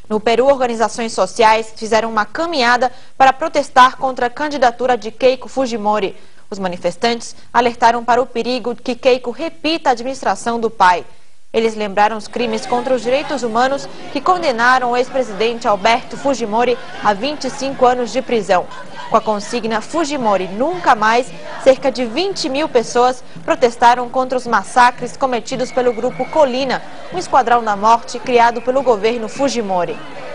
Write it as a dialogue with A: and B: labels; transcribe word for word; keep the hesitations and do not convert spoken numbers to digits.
A: No Peru, organizações sociais fizeram uma caminhada para protestar contra a candidatura de Keiko Fujimori. Os manifestantes alertaram para o perigo de que Keiko repita a administração do pai. Eles lembraram os crimes contra os direitos humanos que condenaram o ex-presidente Alberto Fujimori a vinte e cinco anos de prisão. Com a consigna Fujimori Nunca Mais, cerca de vinte mil pessoas protestaram contra os massacres cometidos pelo grupo Colina, um esquadrão da morte criado pelo governo Fujimori.